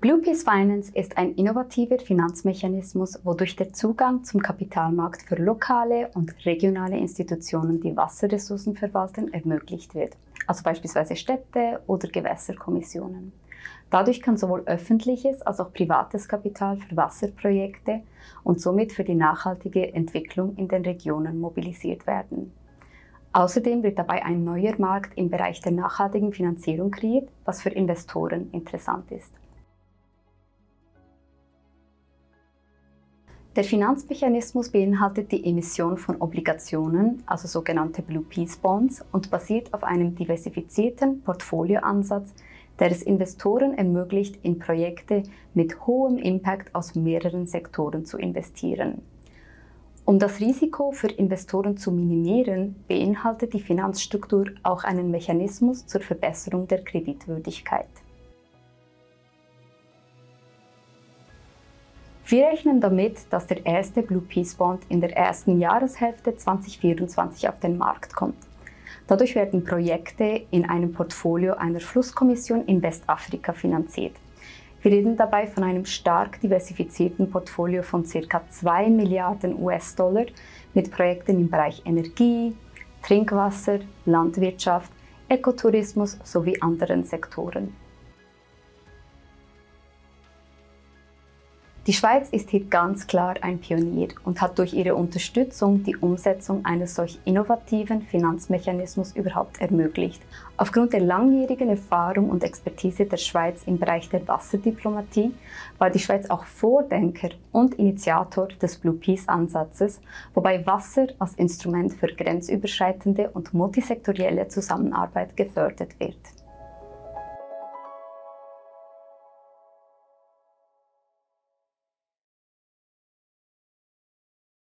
Blue Peace Finance ist ein innovativer Finanzmechanismus, wodurch der Zugang zum Kapitalmarkt für lokale und regionale Institutionen, die Wasserressourcen verwalten, ermöglicht wird, also beispielsweise Städte oder Gewässerkommissionen. Dadurch kann sowohl öffentliches als auch privates Kapital für Wasserprojekte und somit für die nachhaltige Entwicklung in den Regionen mobilisiert werden. Außerdem wird dabei ein neuer Markt im Bereich der nachhaltigen Finanzierung kreiert, was für Investoren interessant ist. Der Finanzmechanismus beinhaltet die Emission von Obligationen, also sogenannte Blue Peace Bonds, und basiert auf einem diversifizierten Portfolioansatz, der es Investoren ermöglicht, in Projekte mit hohem Impact aus mehreren Sektoren zu investieren. Um das Risiko für Investoren zu minimieren, beinhaltet die Finanzstruktur auch einen Mechanismus zur Verbesserung der Kreditwürdigkeit. Wir rechnen damit, dass der erste Blue Peace Bond in der ersten Jahreshälfte 2024 auf den Markt kommt. Dadurch werden Projekte in einem Portfolio einer Flusskommission in Westafrika finanziert. Wir reden dabei von einem stark diversifizierten Portfolio von ca. 2 Milliarden US-Dollar mit Projekten im Bereich Energie, Trinkwasser, Landwirtschaft, Ökotourismus sowie anderen Sektoren. Die Schweiz ist hier ganz klar ein Pionier und hat durch ihre Unterstützung die Umsetzung eines solch innovativen Finanzmechanismus überhaupt ermöglicht. Aufgrund der langjährigen Erfahrung und Expertise der Schweiz im Bereich der Wasserdiplomatie war die Schweiz auch Vordenker und Initiator des Blue Peace Ansatzes, wobei Wasser als Instrument für grenzüberschreitende und multisektorielle Zusammenarbeit gefördert wird.